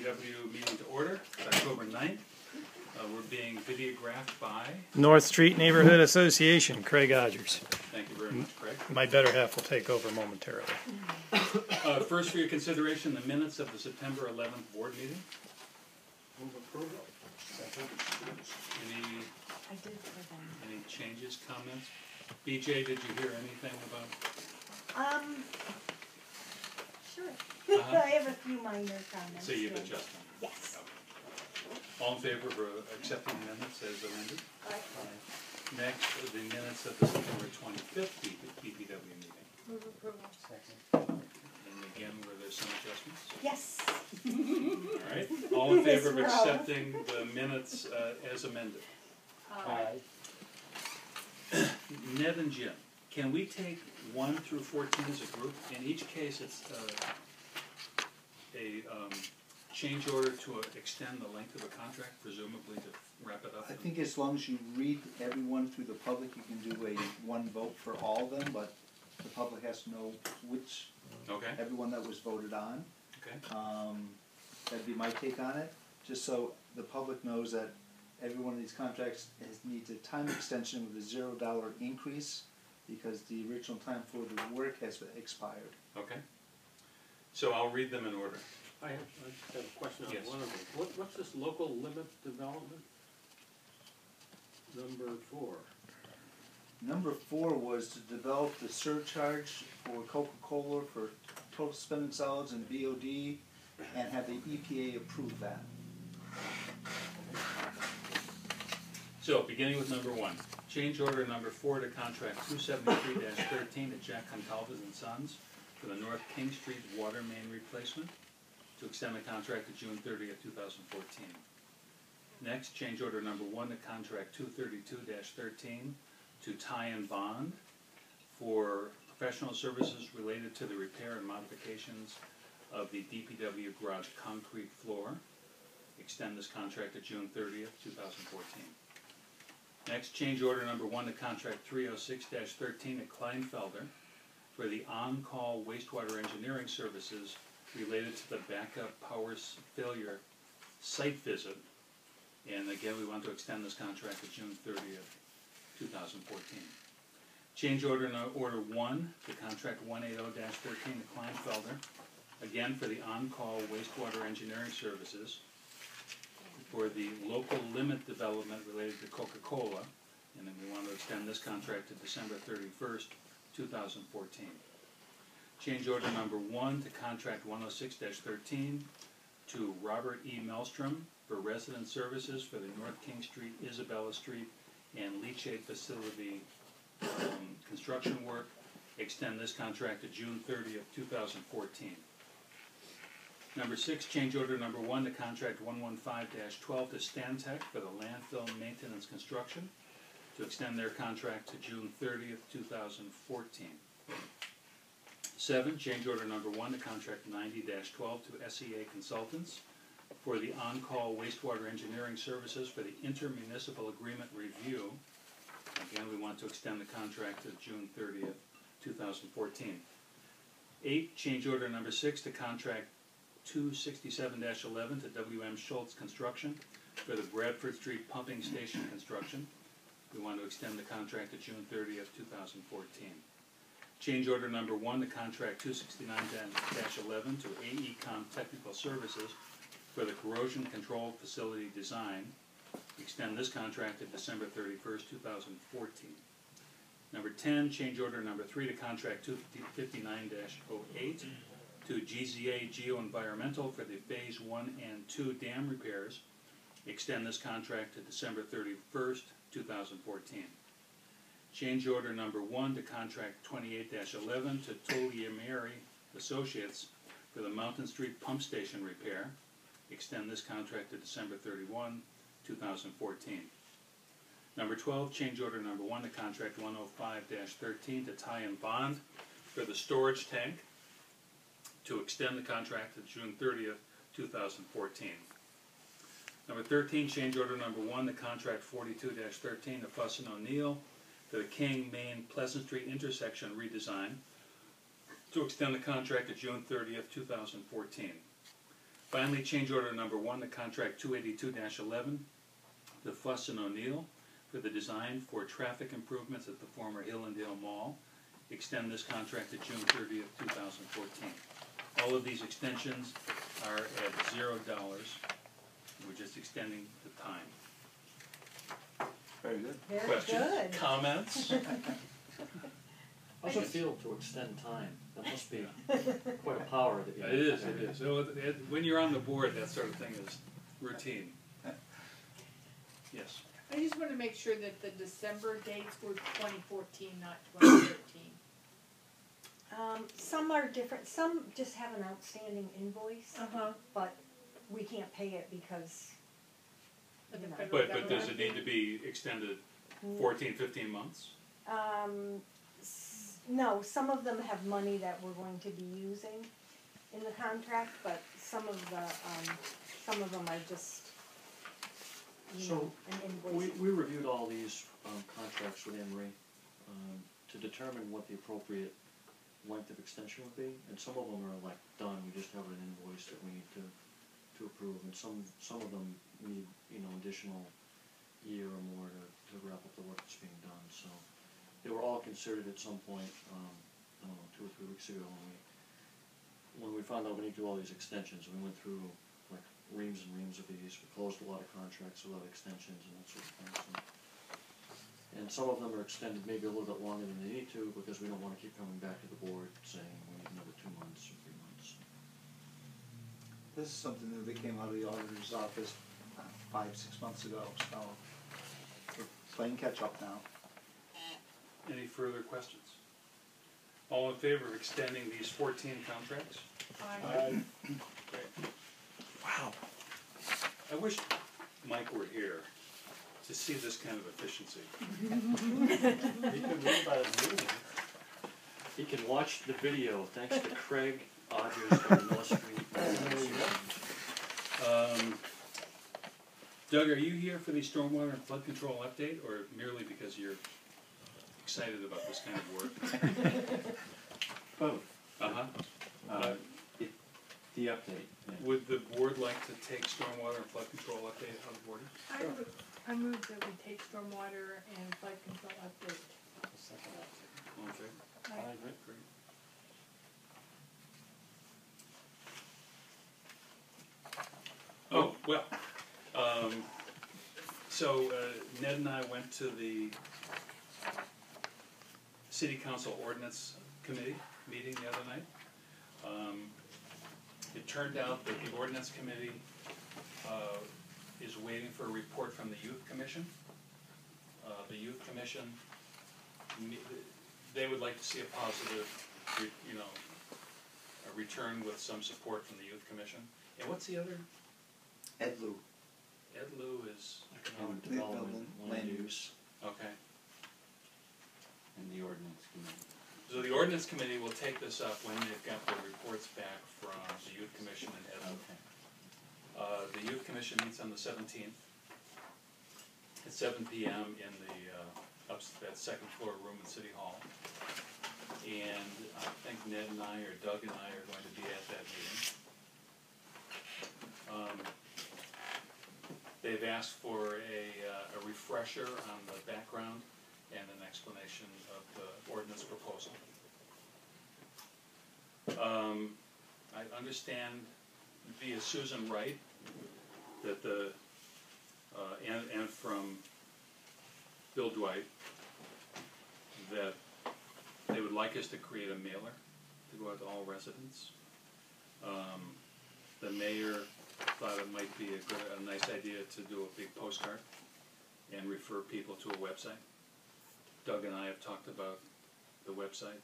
DPW meeting to order. It's October 9th. We're being videographed by North Street Neighborhood Association, Craig Odgers. Thank you very much, Craig. My better half will take over momentarily. First for your consideration, the minutes of the September 11th board meeting. Move approval. Any changes, comments? BJ, did you hear anything about? Sure. I have a few minor comments. So you've adjusted? Yes. Okay. All in favor of accepting the minutes as amended? Aye. Next, the minutes of the September 25th DPW meeting. Move approval. Second. And again, were there some adjustments? Yes. All right. All in favor of accepting the minutes as amended? Aye. Ned and Jim, can we take 1 through 14 as a group? In each case, it's a change order to extend the length of a contract, presumably to wrap it up. I think as long as you read everyone through the public, you can do one vote for all of them, but the public has to know which, everyone that was voted on. Okay. That'd be my take on it, just so the public knows that every one of these contracts needs a time extension with a $0 increase because the original time for the work has expired. Okay. So I'll read them in order. I just have a question on Yes. one of them. What's this local limit development? Number 4. Number 4 was to develop the surcharge for Coca-Cola for total spending solids and BOD and have the EPA approve that. So, beginning with number 1. Change order number 4 to contract 273-13 to Jack Concalves and Sons for the North King Street water main replacement to extend the contract to June 30th, 2014. Next, change order number 1 to contract 232-13 to Ty and Bond for professional services related to the repair and modifications of the DPW garage concrete floor. Extend this contract to June 30th, 2014. Next, change order number 1 to contract 306-13 at Kleinfelder for the on-call wastewater engineering services related to the backup power failure site visit. And again, we want to extend this contract to June 30th, 2014. Change order 1 to contract 180-13 to Kleinfelder, again for the on-call wastewater engineering services for the local limit development related to Coca-Cola, and then we want to extend this contract to December 31st, 2014. Change order number 1 to contract 106-13 to Robert E. Melstrom for resident services for the North King Street, Isabella Street, and leachate facility construction work. Extend this contract to June 30th, 2014. Number 6, change order number 1 to contract 115-12 to Stantec for the landfill maintenance construction to extend their contract to June 30th, 2014. 7, change order number 1 to contract 90-12 to SEA Consultants for the on-call wastewater engineering services for the intermunicipal agreement review. Again, we want to extend the contract to June 30th, 2014. 8, change order number 6 to contract 267-11 to WM Schultz Construction for the Bradford Street Pumping Station construction. We want to extend the contract to June 30th, 2014. Change order number 1 to contract 269-11 to AECOM Technical Services for the corrosion control facility design. Extend this contract to December 31st, 2014. Number 10, change order number 3 to contract 259-08 to GZA Geoenvironmental for the Phase 1 and 2 dam repairs. Extend this contract to December 31st, 2014. Change order number 1 to contract 28-11 to Toliameri Associates for the Mountain Street Pump Station repair. Extend this contract to December 31, 2014. Number 12, change order number 1 to contract 105-13 to Ty and Bond for the storage tank to extend the contract to June 30th, 2014. Number 13, change order number 1 to contract 42-13 to Fuss & O'Neill for the King, Main, Pleasant Street intersection redesign to extend the contract to June 30th, 2014. Finally, change order number 1 to contract 282-11 to Fuss and O'Neill for the design for traffic improvements at the former Hillendale Mall. Extend this contract to June 30th, 2014. All of these extensions are at $0. We're just extending the time. Very good. Very Questions? good. Comments? How's it feel to extend time? That must be quite a power that you have. It is. So when you're on the board, that sort of thing is routine. Yes. I just want to make sure that the December dates were 2014, not 2013. Some are different, some just have an outstanding invoice, Uh-huh. but we can't pay it because, But the you know. federal But does it government- need to be extended 14, 15 months? No, some of them have money that we're going to be using in the contract, but some of them are just, you So, know, an invoice. We reviewed all these contracts with Anne Marie to determine what the appropriate length of extension would be, and some of them are like done, we just have an invoice that we need to approve, and some of them need, additional year or more to wrap up the work that's being done, so they were all considered at some point, I don't know, 2 or 3 weeks ago when we found out we need to do all these extensions. We went through like reams and reams of these, we closed a lot of contracts, a lot of extensions and that sort of thing, so. And some of them are extended maybe a little bit longer than they need to, because we don't wanna keep coming back to the board saying we need another 2 months or 3 months. This is something new that came out of the auditor's office 5-6 months ago, so we're playing catch up now. Any further questions? All in favor of extending these 14 contracts? Aye. Great. Wow. I wish Mike were here to see this kind of efficiency. He can read about his meeting. He can watch the video, thanks to Craig Odgers from North Street. Doug, are you here for the stormwater and flood control update, or merely because you're excited about this kind of work? Both. Uh-huh. The update. Yeah. Would the board like to take stormwater and flood control update out of order? I move that we take stormwater and flood control update. All in favor? Aye. Great. Oh, well, so Ned and I went to the City Council Ordinance Committee meeting the other night. It turned out that the Ordinance Committee is waiting for a report from the Youth Commission. The Youth Commission, they would like to see a positive, a return with some support from the Youth Commission. And what's the other? Ed Lou. Ed Lou is, Economic Development, development, land use. okay. And the ordinance committee. So the Ordinance Committee will take this up when they've got the reports back from the Youth Commission and Ed Lou. Okay. The Youth Commission meets on the 17th at 7 p.m. in the that second floor room in City Hall. And I think Ned and I, or Doug and I, are going to be at that meeting. They've asked for a refresher on the background and an explanation of the ordinance proposal. I understand via Susan Wright that and from Bill Dwight that they would like us to create a mailer to go out to all residents. The mayor thought it might be a nice idea to do a big postcard and refer people to a website. Doug and I have talked about the website.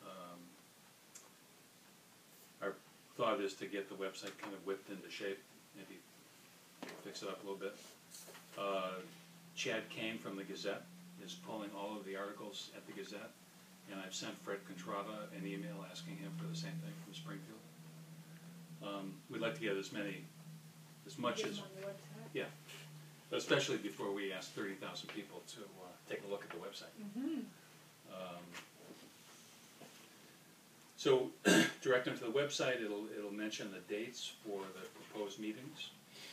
Our thought is to get the website kind of whipped into shape, maybe fix it up a little bit. Chad Kane from the Gazette is pulling all of the articles at the Gazette, and I've sent Fred Contrada an email asking him for the same thing from Springfield. We'd like to get as much Get as, them on the website. yeah, especially before we ask 30,000 people to take a look at the website. Mm-hmm. So, direct them to the website, it'll mention the dates for the proposed meetings.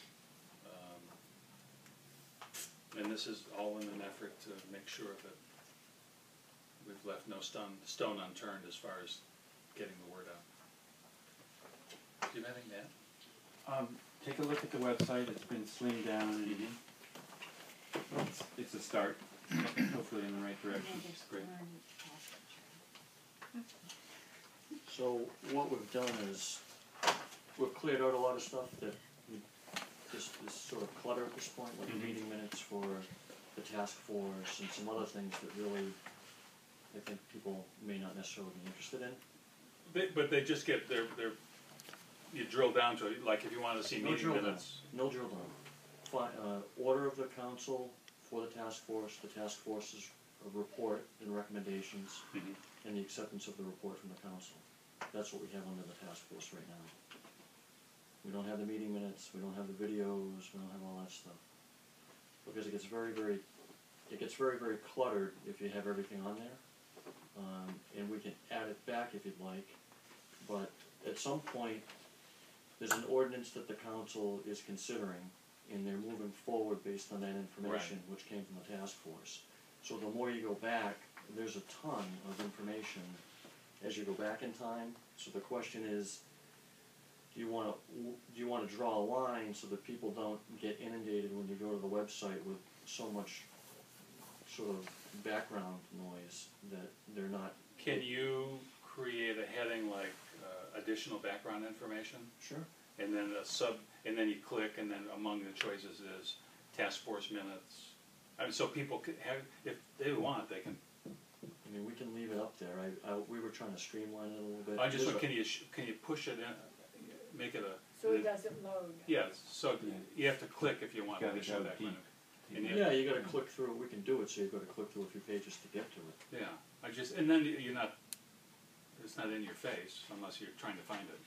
And this is all in an effort to make sure that we've left no stone unturned as far as getting the word out. Do you have anything to add? Take a look at the website, it's been slimmed down and it's a start, hopefully in the right direction. Great. So what we've done is, we've cleared out a lot of stuff that is sort of clutter at this point, like meeting minutes for the task force and some other things that really, I think people may not necessarily be interested in. But they just get you drill down to it, like if you wanted to see No meeting drill down. minutes. No drill down. Order of the council for the task force's report and recommendations, and the acceptance of the report from the council. That's what we have under the task force right now. We don't have the meeting minutes, we don't have the videos, we don't have all that stuff. Because it gets very, very cluttered if you have everything on there. And we can add it back if you'd like, but at some point, there's an ordinance that the council is considering, and they're moving forward based on that information, which came from the task force. So the more you go back, there's a ton of information as you go back in time. So the question is, do you want to draw a line so that people don't get inundated when you go to the website with so much sort of background noise that they're not. Can you create a heading like additional background information? Sure. And then and then you click, and then among the choices is task force minutes. I mean, so people could have, if they want, they can. I mean, we can leave it up there. We were trying to streamline it a little bit. I just want, can you push it in, make it a. So it doesn't load. Yes. So you have to click if you want Gotta additional go background. deep. Yeah, you got to click through. We can do it, so you've got to click through a few pages to get to it. Yeah, and then you're not. It's not in your face unless you're trying to find it.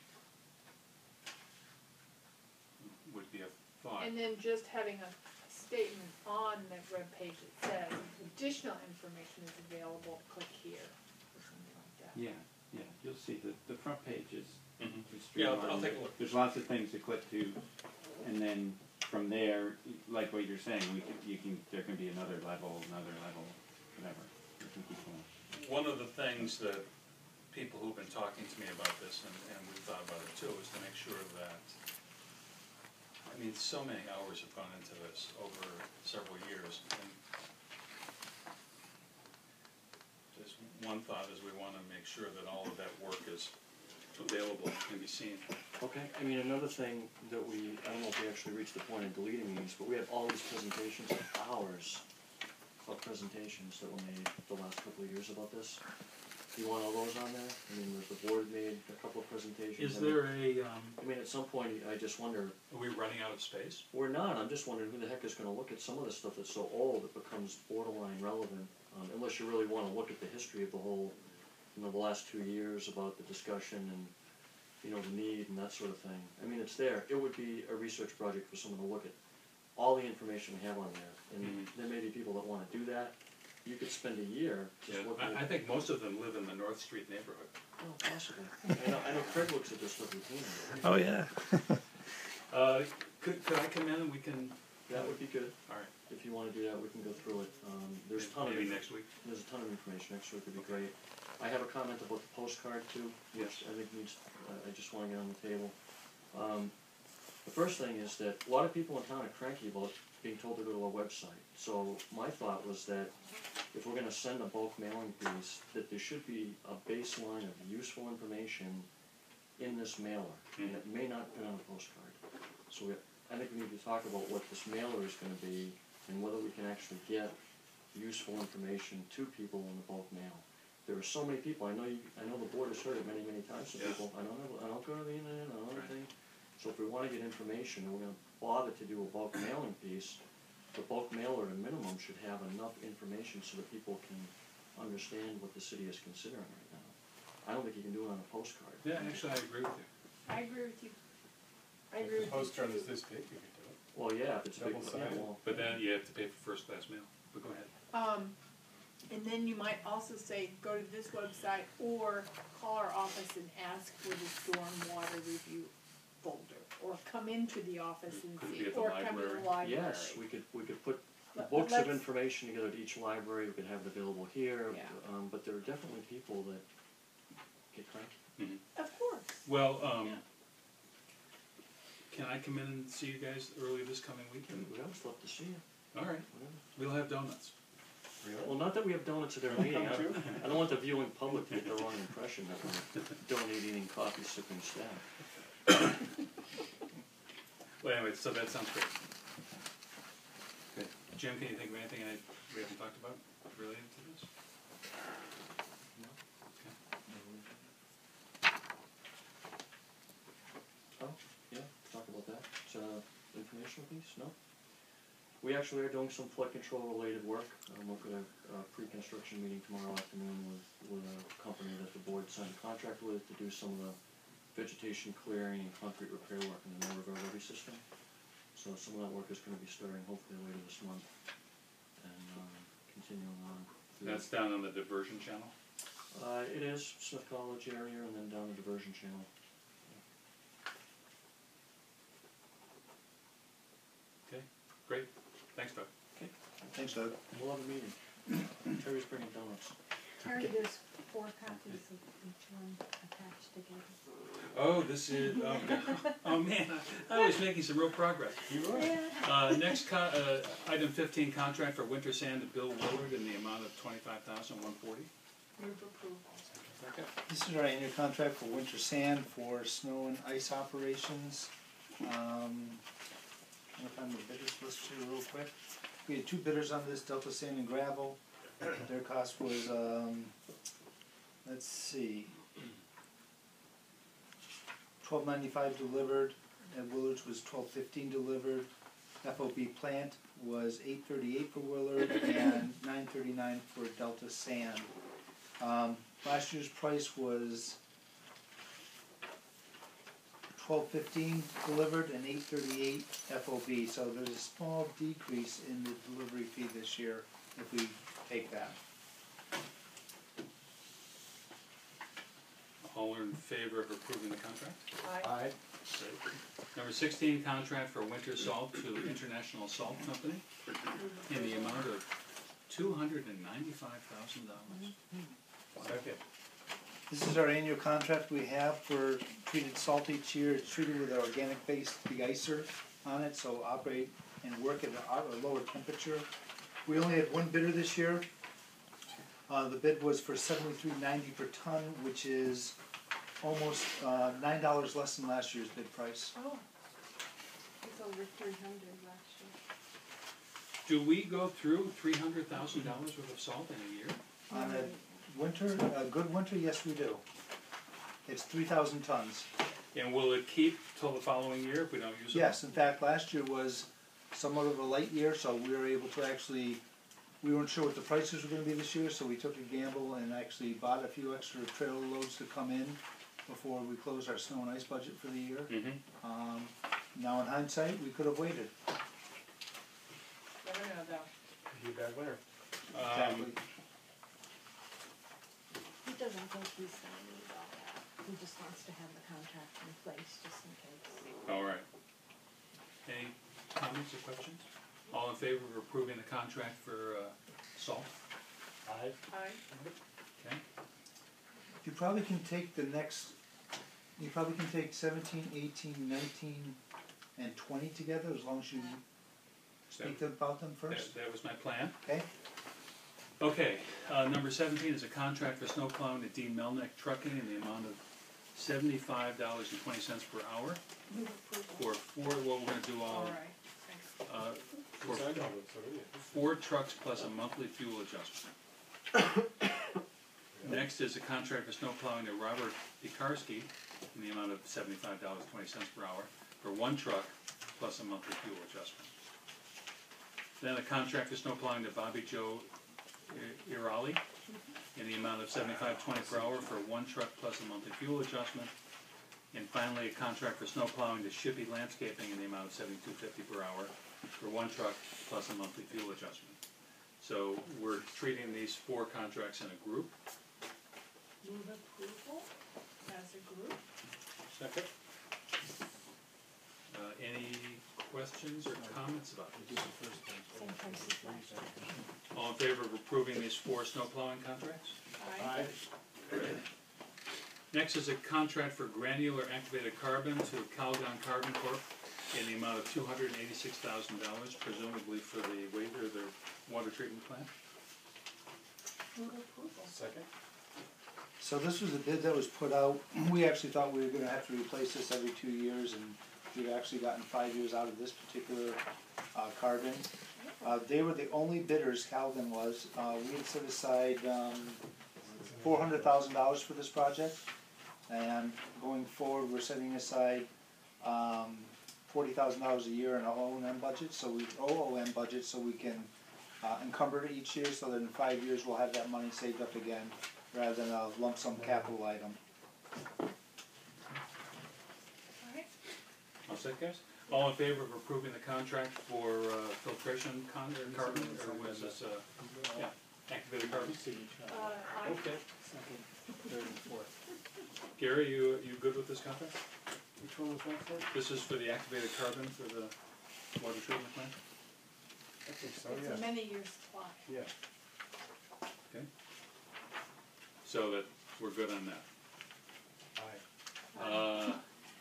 Would be a thought. And then just having a statement on that web page that says additional information is available, click here, or something like that. Yeah, you'll see the front page is Yeah, I'll take a look. There's lots of things to click to, and then from there, like what you're saying, there can be another level, whatever. You can keep going. One of the things that people who've been talking to me about this, and we've thought about it too, is to make sure that, I mean, so many hours have gone into this over several years. And just one thought is we want to make sure that all of that work is available and can be seen. Okay. I mean, another thing that I don't know if we actually reached the point of deleting these, but we have all these presentations, hours of presentations that were made the last couple of years about this. Do you want all those on there? I mean, the board made a couple of presentations. Is there a, I mean, at some point, I just wonder. are we running out of space? We're not. I'm just wondering who the heck is going to look at some of the stuff that's so old it becomes borderline relevant, unless you really want to look at the history of the whole, the last 2 years about the discussion and, the need and that sort of thing. I mean, it's there. It would be a research project for someone to look at all the information we have on there. And there may be people that want to do that. You could spend a year just looking at I think most of them live in the North Street neighborhood. Oh, possibly. I know Craig looks at this stuff routinely. Oh, yeah. Could I come in and we can? That would be good. All right. If you want to do that, we can go through it. There's a ton Maybe of next week. There's a ton of information. Next week would be great. I have a comment about the postcard too, which I think needs. I just want to get on the table. The first thing is that a lot of people in town are cranky about being told to go to a website. So my thought was that if we're going to send a bulk mailing piece, that there should be a baseline of useful information in this mailer, and it may not fit on a postcard. So I think we need to talk about what this mailer is going to be, and whether we can actually get useful information to people in the bulk mail. There are so many people. I know the board has heard it many, many times from people. I don't go to the internet. I don't know anything. So if we want to get information, and we're going to bother to do a bulk mailing piece, the bulk mailer at a minimum should have enough information so that people can understand what the city is considering right now. I don't think you can do it on a postcard. Yeah, actually, I agree with you. I agree with you. I agree with you. Postcard is this big, you could do it. Well, yeah, if it's big, Double-sided. well, But then you have to pay for first class mail. But go ahead. And then you might also say, go to this website or call our office and ask for the stormwater review folder. Or come into the office and Could it see, be at the or come to the library? library. Yes, we could put Let- books of let's- information together at each library, we could have it available here, Yeah. but there are definitely people that get cranky. Mhm. Of course. Well, Yeah. can I come in and see you guys early this coming weekend? We'd always love to see you. All right, we'll have donuts. Well, not that we have donuts at our meeting, I don't want the viewing public to get the wrong impression that we're donating coffee sipping staff. Well, anyway, so that sounds great. Okay. Jim, can you think of anything we haven't talked about related to this? Oh, yeah, talk about that. It's informational piece, no? We actually are doing some flood control related work. We've got a pre-construction meeting tomorrow afternoon with a company that the board signed a contract with to do some of the vegetation clearing and concrete repair work in the Mill River levee system. So some of that work is gonna be starting hopefully later this month and continuing on. through- That's down on the diversion channel? It is Smith College area and then down the diversion channel. Okay, great. Thanks, Doug. Thanks, Doug. We'll have a meeting. Terry's bringing donuts. Terry, there's 4 copies of each one attached together. Oh, this is, oh man, I was making some real progress. Yeah. Next, item 15, contract for winter sand to Bill Willard in the amount of $25,140. Move approval. This is our annual contract for winter sand for snow and ice operations. I'll find the bidders list here real quick. We had 2 bidders on this, Delta Sand and Gravel. Their cost was, let's see, $12.95 delivered, and Willard's was $12.15 delivered. FOB plant was $8.38 for Willard and $9.39 for Delta Sand. Last year's price was $12.15 delivered and $8.38 FOB, so there's a small decrease in the delivery fee this year if we take that. All are in favor of approving the contract? Aye. Great. Number 16, contract for winter salt to International Salt Company in the amount of $295,000. Second. This is our annual contract we have for treated salt each year. It's treated with an organic based deicer on it, so operate and work at a lower temperature. We only had 1 bidder this year. The bid was for $73.90 per ton, which is almost $9 less than last year's bid price. Oh, it's over 300 last year. Do we go through $300,000 worth of salt in a year? On a good winter, yes we do. It's 3,000 tons. And will it keep till the following year if we don't use it? Yes, in fact, last year was somewhat of a light year, so we were able to actually, we weren't sure what the prices were gonna be this year, so we took a gamble and actually bought a few extra trailer loads to come in before we closed our snow and ice budget for the year. Mm-hmm. Now in hindsight, we could have waited. Never know though. Be a bad winner. Exactly. He doesn't think he's gonna need all that. He just wants to have the contract in place just in case. All right. Any comments or questions? All in favor of approving the contract for salt? Aye. Aye. Okay. You probably can take the next, you probably can take 17, 18, 19, and 20 together as long as you So speak about them first. that was my plan. Okay? Okay, number 17 is a contract for snow plowing at Dean Melnick Trucking in the amount of $75.20 per hour Move approval. for 4, well, we're gonna do all, All right, thanks. for Signed all of it, so didn't you? 4 trucks plus a monthly fuel adjustment. Next is a contract for snow plowing to Robert Pekarsky in the amount of $75.20 per hour for 1 truck plus a monthly fuel adjustment. Then a contract for snow plowing to Bobby Joe Irali in the amount of $75.20 per hour for 1 truck plus a monthly fuel adjustment. And finally, a contract for snow plowing to Shippey Landscaping in the amount of $72.50 per hour for 1 truck plus a monthly fuel adjustment. So we're treating these 4 contracts in a group. Move approval as a group. Second. Any questions or comments about this? Same price as last year. All in favor of approving these 4 snow plowing contracts? Aye. Next is a contract for granular activated carbon to Calgon Carbon Corp. In the amount of $286,000, presumably for the water treatment plant. Move approval. Second? So this was a bid that was put out. We actually thought we were gonna have to replace this every 2 years, and we've actually gotten 5 years out of this particular carbon. They were the only bidders, Calvin was. We had set aside $400,000 for this project, and going forward, we're setting aside $40,000 a year in our O&M budget, so we can encumber it each year, so that in 5 years we'll have that money saved up again, rather than a lump sum capital item. Alright. All set, guys? All in favor of approving the contract for filtration carbon, or was this, yeah, activated carbon? Aye. Okay. Second, third, and fourth. Gary, you good with this contract? Which one was that for? This is for the activated carbon for the water treatment plant? I think so, It's yeah. a many year supply. Yeah. Okay. So that, we're good on that.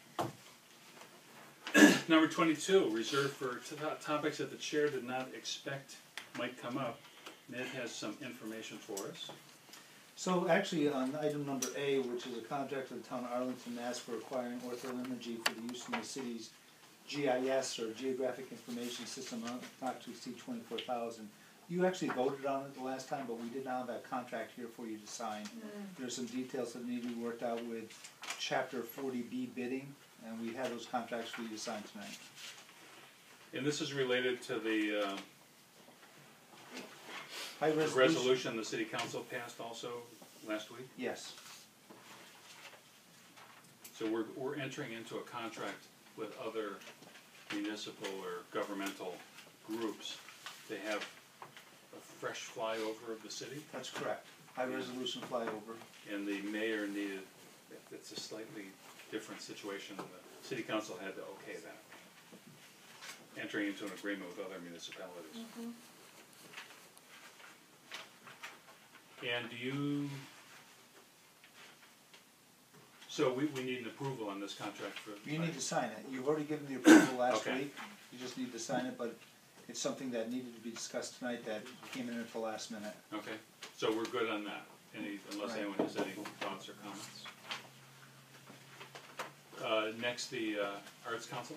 Number 22, reserved for topics that the chair did not expect might come up. Ned has some information for us. So actually, on item number A, which is a contract of the town of Arlington, Mass. For acquiring orthoimagery for the use in the city's GIS, or Geographic Information System, not to exceed 24,000. You actually voted on it the last time, but we did not have that contract here for you to sign. There's some details that need to be worked out with Chapter 40B bidding, and we have those contracts for you to sign tonight. And this is related to the High resolution the city council passed also last week. Yes. So we're entering into a contract with other municipal or governmental groups. They have a fresh flyover of the city, That's correct. High resolution flyover. and the mayor needed, it's a slightly different situation. The city council had to okay that, entering into an agreement with other municipalities. And do you, so we need an approval on this contract for. You need to sign it. You've already given the approval last Okay. week. You just need to sign it, but it's something that needed to be discussed tonight that came in at the last minute. Okay, so we're good on that, unless Right. anyone has any thoughts or comments. Next, the Arts Council.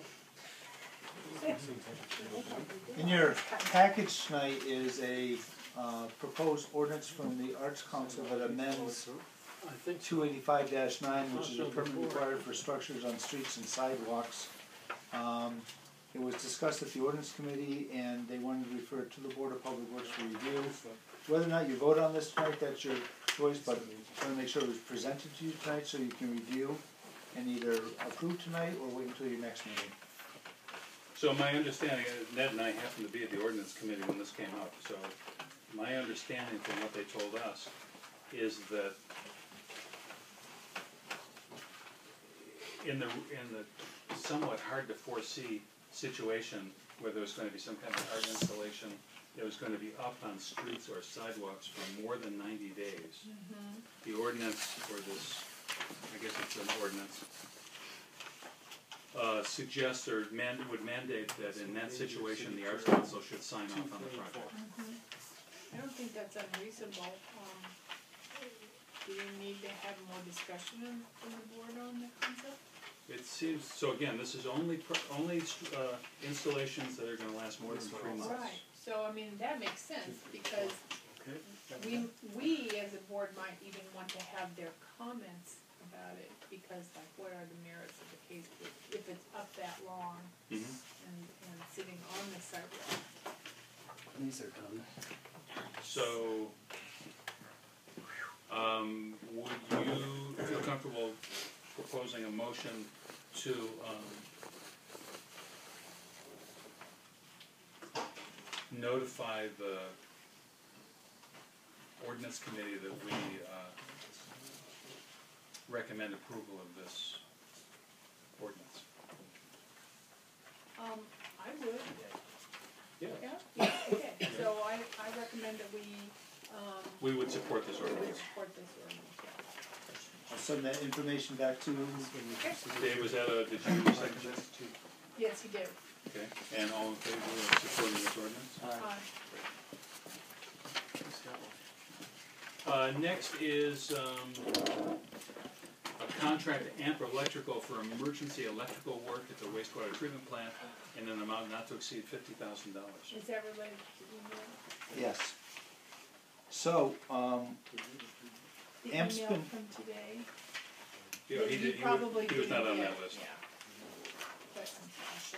In your package tonight is a proposed ordinance from the Arts Council that amends 285-9, which is a permit required for structures on streets and sidewalks. It was discussed at the ordinance committee, and they wanted to refer it to the Board of Public Works for review. Whether or not you vote on this tonight, that's your choice, but I want to make sure it was presented to you tonight so you can review and either approve tonight or wait until your next meeting. So my understanding, Ned and I happened to be at the ordinance committee when this came up, so my understanding from what they told us is that in the somewhat hard to foresee situation where there was going to be some kind of art installation that was going to be up on streets or sidewalks for more than 90 days. The ordinance, or this, I guess it's an ordinance, suggests or would mandate that in that situation the Arts Council should sign off on the project. I don't think that's unreasonable. Do we need to have more discussion from the board on the concept? It seems, so again, this is only installations that are going to last more than 3 months. Right, so I mean, that makes sense, because we as a board might even want to have their comments about it, because like, what are the merits of the case if it's up that long Mhm. and sitting on the sidewalk? These are done. So, would you feel comfortable proposing a motion to notify the ordinance committee that we recommend approval of this ordinance? I would. Yeah. Yeah, okay, so I recommend that We would support this we would ordinance. support this ordinance, yeah. I'll send that information back to you. Dave, was that did you second that? Yes, he did. Okay, and all in favor of supporting this ordinance? Next is a contract to Amper Electrical for emergency electrical work at the wastewater treatment plant in an amount not to exceed $50,000. Is that related to Yes. So, the Amp's email been- from today? Yeah, That he you did. probably He was not didn't on get, that list. yeah. But I'll show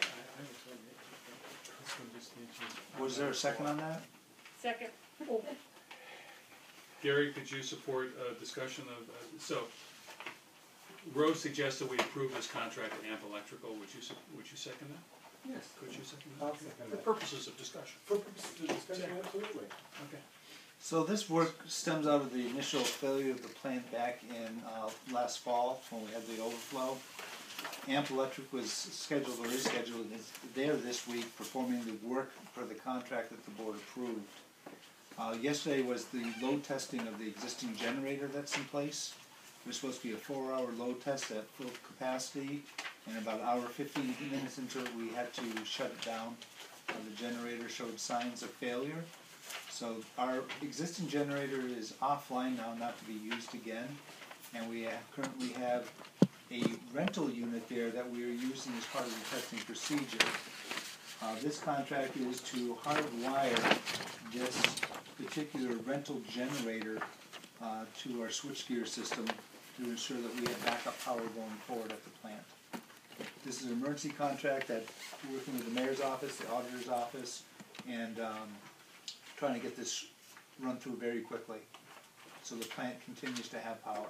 you. was there a second on that? Second, oh, Gary, could you support a discussion of, so, Rose suggests that we approve this contract to Amp Electrical. Would you second that? Yes. Could you second I'll that? second For that. purposes of discussion. For purposes of discussion, absolutely. Okay. So this work stems out of the initial failure of the plant back in last fall when we had the overflow. Amp Electric was scheduled or is scheduled there this week performing the work for the contract that the board approved. Yesterday was the load testing of the existing generator that's in place. It was supposed to be a 4-hour load test at full capacity, and about an hour 15 minutes into it we had to shut it down. The generator showed signs of failure. So our existing generator is offline now, not to be used again, and we currently have a rental unit there that we are using as part of the testing procedure. This contract is to hardwire this particular rental generator to our switchgear system to ensure that we have backup power going forward at the plant. This is an emergency contract that we're working with the mayor's office, the auditor's office, and trying to get this run through very quickly so the plant continues to have power.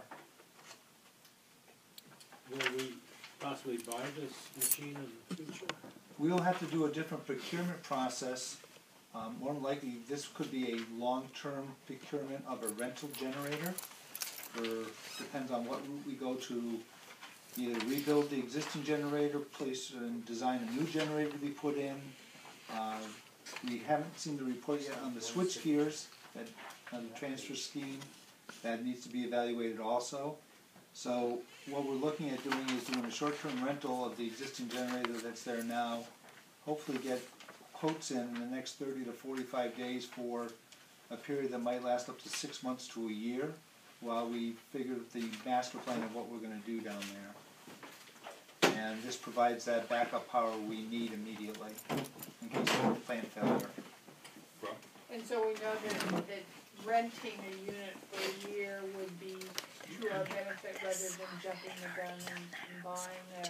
Will we possibly buy this machine in the future? We'll have to do a different procurement process. More than likely, this could be a long-term procurement of a rental generator. Depends on what route we go to, either rebuild the existing generator, place and design a new generator to be put in. We haven't seen the report yet on the switch gears, on the transfer scheme. That needs to be evaluated also. So what we're looking at doing is doing a short-term rental of the existing generator that's there now. Hopefully get quotes in the next 30 to 45 days for a period that might last up to 6 months to a year while we figure the master plan of what we're going to do down there. And this provides that backup power we need immediately in case of a plant failure. and so we know that renting a unit for a year would be to our benefit rather than jumping the gun and buying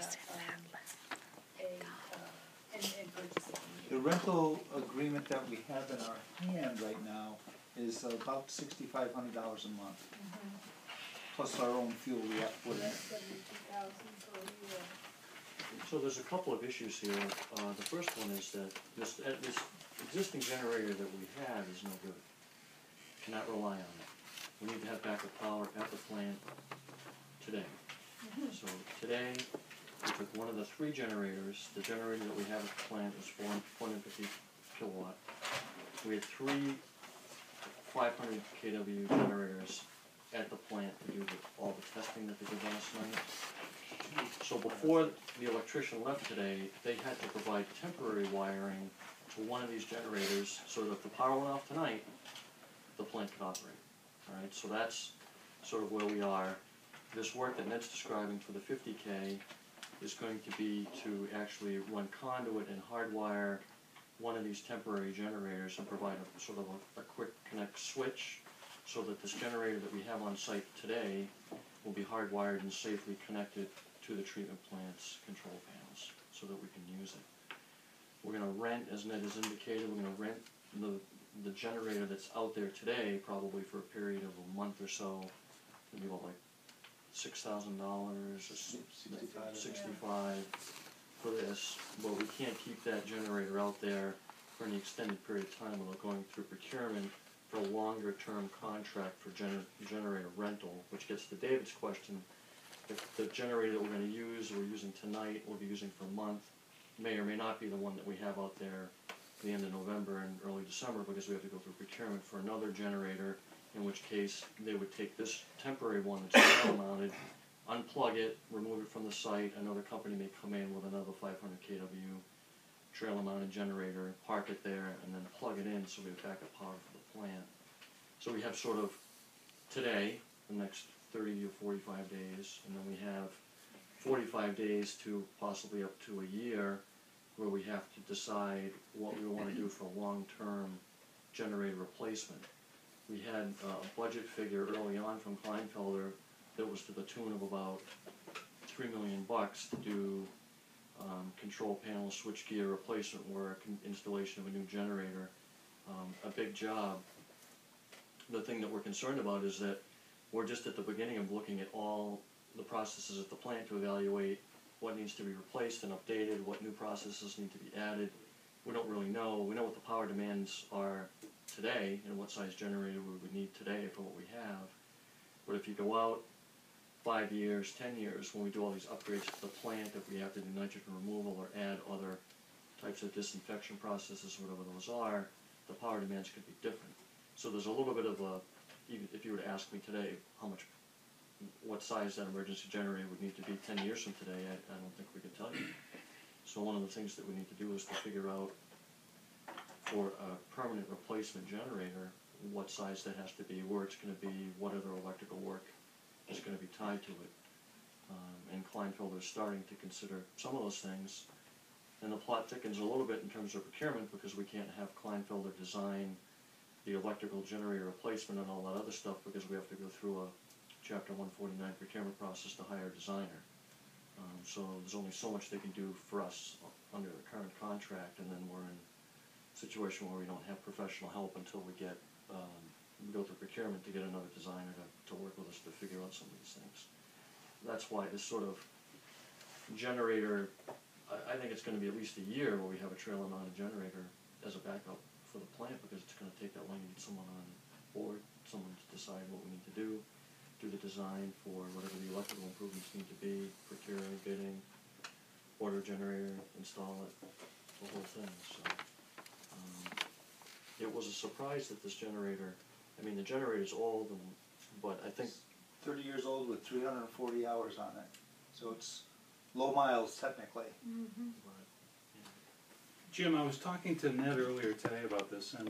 and purchasing. The rental agreement that we have in our hand right now is about $6,500 a month, plus our own fuel we have to put in. That's $72,000 per year. So there's a couple of issues here. The first one is that this existing generator that we have is no good. Cannot rely on it. We need to have backup power at the plant today. So today, we took one of the 3 generators. The generator that we have at the plant is 450 kilowatt. We had 3 500 kW generators at the plant to do all the testing that they did last night. So before the electrician left today, they had to provide temporary wiring to one of these generators so that if the power went off tonight, the plant could operate. Alright, so that's sort of where we are. This work that Ned's describing for the 50K is going to be to actually run conduit and hardwire one of these temporary generators and provide a sort of a quick connect switch so that this generator that we have on site today will be hardwired and safely connected to the treatment plant's control panels so that we can use it. We're going to rent, as Ned has indicated, we're going to rent the generator that's out there today probably for a period of a month or so. Maybe about like $6,000 or $65 for this, but we can't keep that generator out there for any extended period of time without going through procurement for a longer term contract for generator rental, which gets to David's question. If the generator that we're gonna use, we're using tonight, we'll be using for a month, may or may not be the one that we have out there at the end of November and early December, because we have to go through procurement for another generator, in which case they would take this temporary one that's ground mounted, unplug it, remove it from the site, another company may come in with another 500 kW trailer mounted generator, park it there, and then plug it in so we have backup power for the plant. So we have sort of today, the next 30 or 45 days, and then we have 45 days to possibly up to a year where we have to decide what we want to do for a long-term generator replacement. We had a budget figure early on from Kleinfelder that was to the tune of about $3 million to do control panel, switchgear replacement work, installation of a new generator, a big job. The thing that we're concerned about is that we're just at the beginning of looking at all the processes at the plant to evaluate what needs to be replaced and updated, what new processes need to be added. We don't really know. We know what the power demands are today and what size generator we would need today for what we have. But if you go out 5 years, 10 years, when we do all these upgrades to the plant, if we have to do nitrogen removal or add other types of disinfection processes, whatever those are, the power demands could be different. So there's a little bit of a, even if you were to ask me today what size that emergency generator would need to be 10 years from today, I don't think we could tell you. So one of the things that we need to do is to figure out for a permanent replacement generator what size that has to be, where it's going to be, what other electrical work is going to be tied to it. And Kleinfelder is starting to consider some of those things. And the plot thickens a little bit in terms of procurement because we can't have Kleinfelder design the electrical generator replacement and all that other stuff because we have to go through a Chapter 149 procurement process to hire a designer. So there's only so much they can do for us under the current contract, and then we're in a situation where we don't have professional help until we get we go through procurement to get another designer to work with us to figure out some of these things. That's why this sort of generator, I think it's going to be at least a year where we have a trailer mounted generator as a backup for the plant, because it's going to take that long to get someone on board, someone to decide what we need to do the design for whatever the electrical improvements need to be, procure, bidding, order a generator, install it, the whole thing. So it was a surprise that this generator, I mean the generator's old, but I think 30 years old with 340 hours on it. So it's low miles technically. Mm-hmm. Jim, I was talking to Ned earlier today about this, and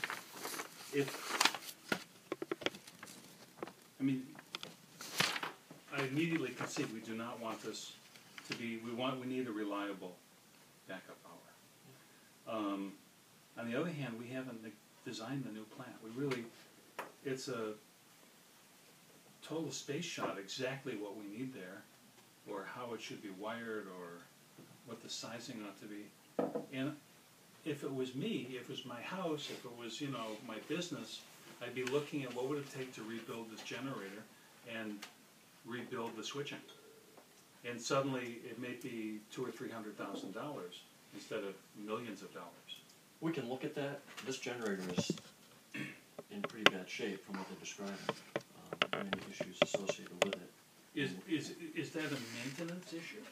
I immediately concede we do not want this to be, we need a reliable backup power. On the other hand, we haven't designed the new plant. It's a total space shot exactly what we need there, or how it should be wired, or what the sizing ought to be. And if it was me, if it was my house, if it was, my business, I'd be looking at what would it take to rebuild this generator and rebuild the switching. And suddenly it may be $200,000 or $300,000 instead of millions of dollars. we can look at that. This generator is in pretty bad shape from what they're describing. Many issues associated with it. Is that a maintenance issue?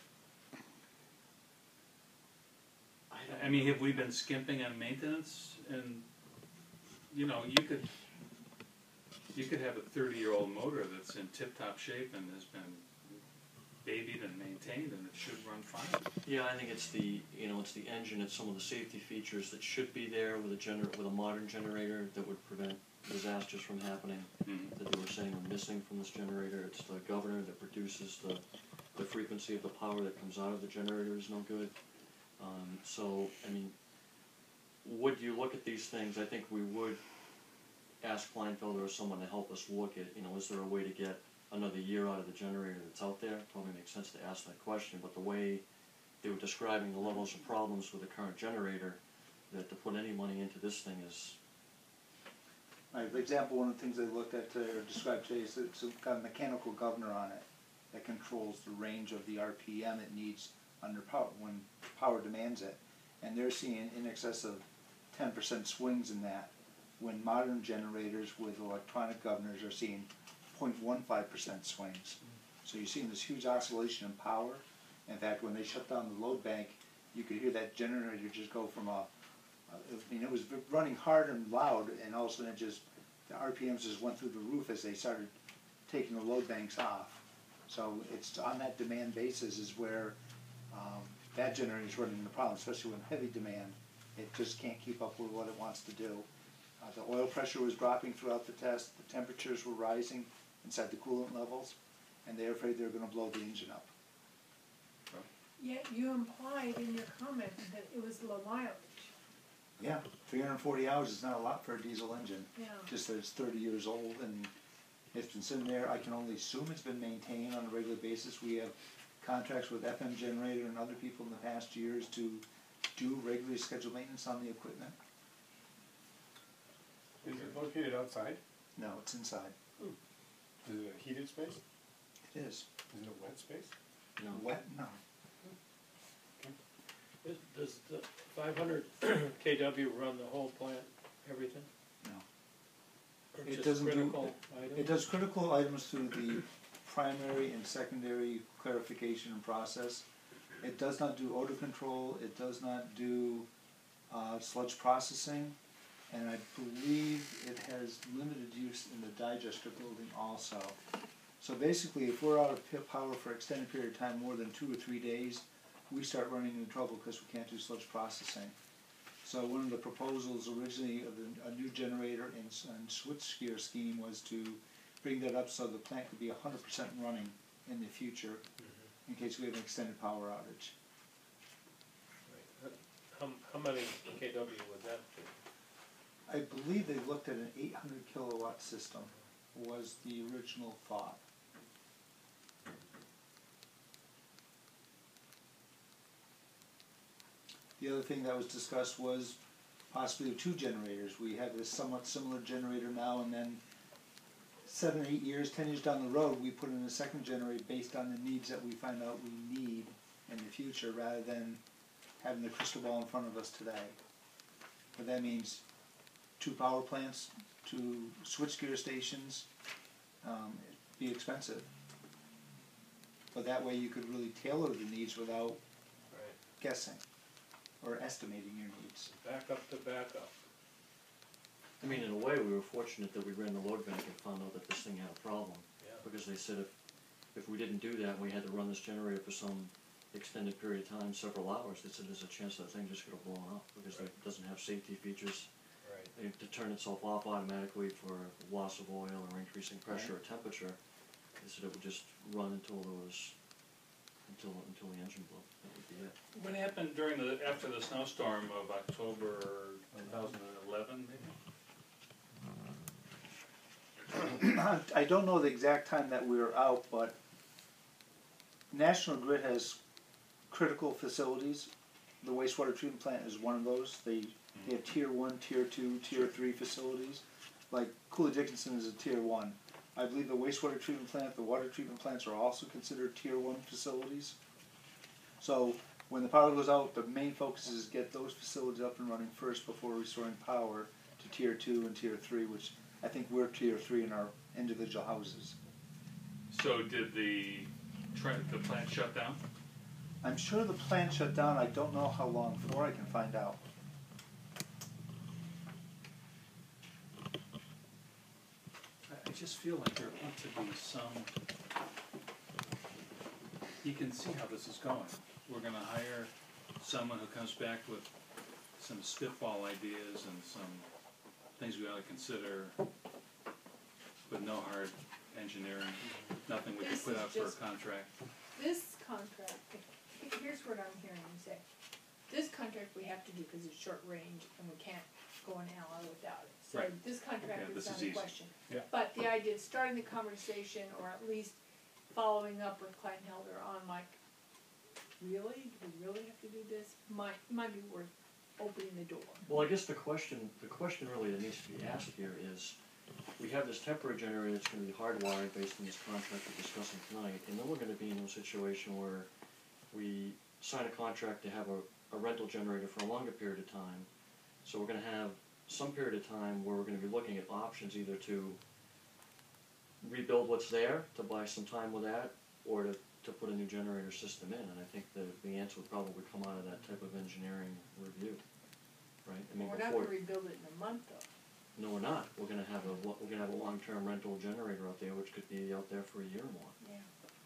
I mean, have we been skimping on maintenance? And you could have a 30-year-old motor that's in tip-top shape and has been babied and maintained, and it should run fine. Yeah, I think it's the engine, it's some of the safety features that should be there with a modern generator that would prevent disasters from happening. That they were saying are missing from this generator. It's the governor that produces the frequency of the power that comes out of the generator is no good. So, I mean, would you look at these things? I think we would ask Kleinfelder or someone to help us look at, is there a way to get another year out of the generator that's out there? It probably makes sense to ask that question, but the way they were describing the levels of problems with the current generator, that to put any money into this thing is... Right, for example, one of the things they looked at or described today is it's got a mechanical governor on it that controls the range of the RPM it needs under power, when power demands it. And they're seeing in excess of 10% swings in that when modern generators with electronic governors are seeing 0.15% swings. So you're seeing this huge oscillation in power. In fact, when they shut down the load bank, you could hear that generator just go from I mean, it was running hard and loud, and all of a sudden the RPMs just went through the roof as they started taking the load banks off. So it's on that demand basis is where that generator is running into problems, especially when heavy demand. It just can't keep up with what it wants to do. The oil pressure was dropping throughout the test, the temperatures were rising inside the coolant levels, and they're afraid they're going to blow the engine up. Yet you implied in your comment that it was low mileage. Yeah, 340 hours is not a lot for a diesel engine. Yeah. Just that it's 30 years old and it's been sitting there. I can only assume it's been maintained on a regular basis. We have contracts with FM Generator and other people in the past years to do regularly scheduled maintenance on the equipment. Is it located outside? No, it's inside. Is it a heated space? It is. Is it a wet space? No. Wet? No. Does the 500 kW run the whole plant, everything? No. Or It just doesn't do- critical items? It does critical items through the primary and secondary clarification process. It does not do odor control. It does not do sludge processing. And I believe it has limited use in the digester building also. So basically, if we're out of power for an extended period of time, more than 2 or 3 days, we start running into trouble because we can't do sludge processing. So one of the proposals originally of a new generator and switchgear scheme was to bring that up so the plant could be 100% running in the future in case we have an extended power outage. Right. How many kW would that be? I believe they looked at an 800 kilowatt system was the original thought. The other thing that was discussed was possibly 2 generators. We have this somewhat similar generator now, and then 7 or 8 years, 10 years down the road, we put in a second generator based on the needs that we find out we need in the future, rather than having the crystal ball in front of us today. But that means 2 power plants, 2 switchgear stations. It'd be expensive. But that way you could really tailor the needs without guessing or estimating your needs. Back up to back up. I mean, in a way, we were fortunate that we ran the load bank and found out that this thing had a problem. Yeah. Because they said if we didn't do that and we had to run this generator for some extended period of time, several hours, they said there's a chance that thing just could have blown up because it doesn't have safety features. Right. To turn itself off automatically for loss of oil or increasing pressure or temperature. They said it would just run until there was until the engine blew. That would be it. What happened after the snowstorm of October 2011, maybe? I don't know the exact time that we were out, but National Grid has critical facilities. The wastewater treatment plant is one of those. They have tier 1, tier 2, tier 3 facilities. Like Cooley Dickinson is a tier 1. I believe the wastewater treatment plant, the water treatment plants are also considered tier 1 facilities. So when the power goes out, the main focus is get those facilities up and running first before restoring power to tier 2 and tier 3, which I think we're tier 3 in our individual houses. So did the plant shut down? I'm sure the plant shut down. I don't know how long for. I can find out. I just feel like there ought to be some, you can see how this is going. We're gonna hire someone who comes back with some spitball ideas and some things we ought to consider, with no hard engineering, nothing we can This put is out for a just- contract. This contract, here's what I'm hearing you say. This contract we have to do because it's short range and we can't go an hour without it. So Right. this contract Okay, is this not is a easy. question. Yeah. But the idea of starting the conversation, or at least following up with Kleinhelder on like, really? Do we really have to do this? Might be worth opening the door. Well, I guess the question really that needs to be asked here is, we have this temporary generator that's going to be hardwired based on this contract we're discussing tonight, and then we're going to be in a situation where we sign a contract to have a rental generator for a longer period of time. So we're going to have some period of time where we're gonna be looking at options either to rebuild what's there, to buy some time with that, or to put a new generator system in, and I think the answer would probably come out of that type of engineering review, right? I mean, We're not before, gonna rebuild it in a month though. no, we're not, we're gonna have a long-term rental generator out there, which could be out there for a year or more. Yeah.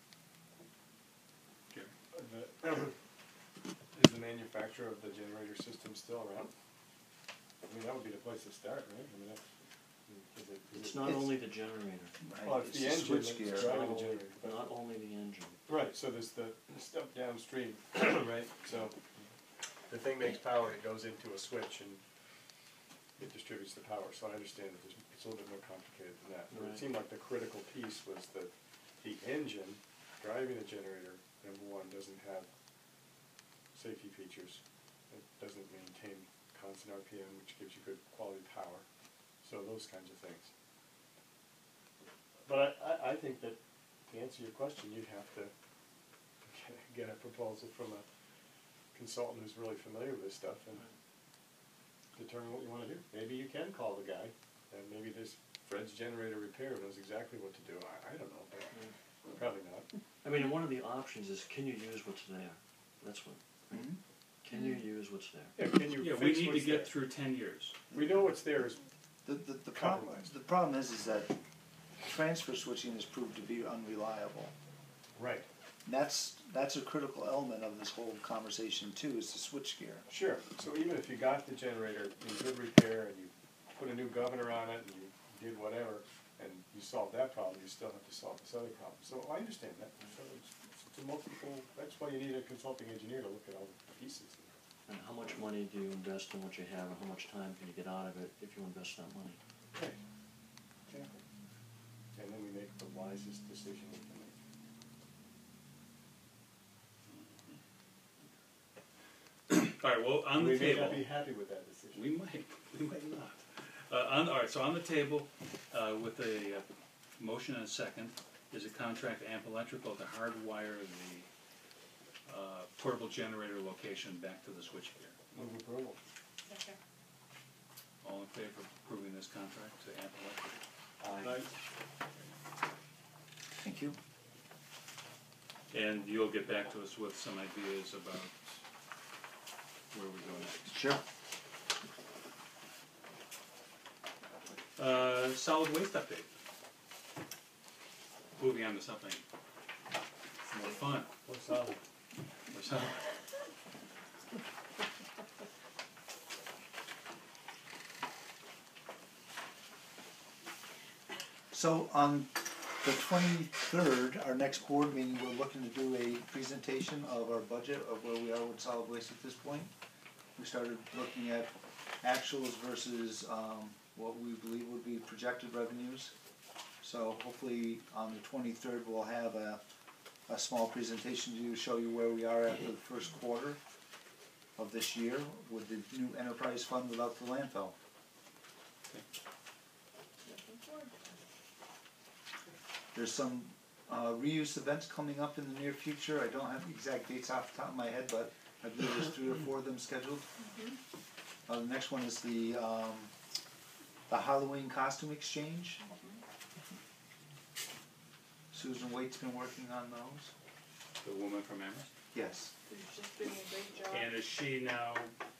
Is the manufacturer of the generator system still around? I mean, that would be the place to start, right? I mean, that's, It's not only the generator, well, it's the engine that's switchgear. driving the generator. but- not only the engine. Right, so there's the stuff downstream, right? So the thing makes power, it goes into a switch and it distributes the power. So I understand that it's a little bit more complicated than that. But Right. it seemed like the critical piece was that the engine driving the generator, number one, doesn't have safety features. It doesn't maintain constant RPM, which gives you good quality power. So those kinds of things. But I think that to answer your question, you'd have to get a proposal from a consultant who's really familiar with this stuff and determine what you want to do. Maybe you can call the guy, and maybe this Fred's generator repair knows exactly what to do. I don't know, but probably not. I mean, one of the options is, can you use what's there? That's what, Mhm. can you use what's there? Yeah, can you Yeah, we fix need to what's get there? through 10 years. We know what's there is The problem is that transfer switching has proved to be unreliable. right. And that's a critical element of this whole conversation too, is the switchgear. Sure. So even if you got the generator in good repair and you put a new governor on it and you did whatever, and you solved that problem, you still have to solve this other problem. So I understand that. So it's a multiple. That's why you need a consulting engineer to look at all the pieces. And how much money do you invest in what you have, and how much time can you get out of it if you invest that money? Okay. Exactly. And then we make the wisest decision we can make. All right, well, on the We may table. not be happy with that decision. We might not. All right, so on the table, with a motion and a second, is a contract Amp Electrical to hardwire the portable generator location back to the switchgear. Move approval. Okay. All in favor of approving this contract to Amp Electric? Thank you. And you'll get back to us with some ideas about where we go next. Sure. Solid waste update. Moving on to something more fun. Or solid. Or solid. So on the 23rd, our next board meeting, we're looking to do a presentation of our budget of where we are with solid waste at this point. We started looking at actuals versus what we believe would be projected revenues. So hopefully on the 23rd, we'll have a small presentation to show you where we are after the first quarter of this year with the new enterprise fund without the landfill. Looking forward to There's some reuse events coming up in the near future. I don't have the exact dates off the top of my head, but I believe there's 3 or 4 of them scheduled. The next one is the Halloween costume exchange. Susan Waite's been working on those. The woman from Amherst. Yes. She's just doing a great job. And is she now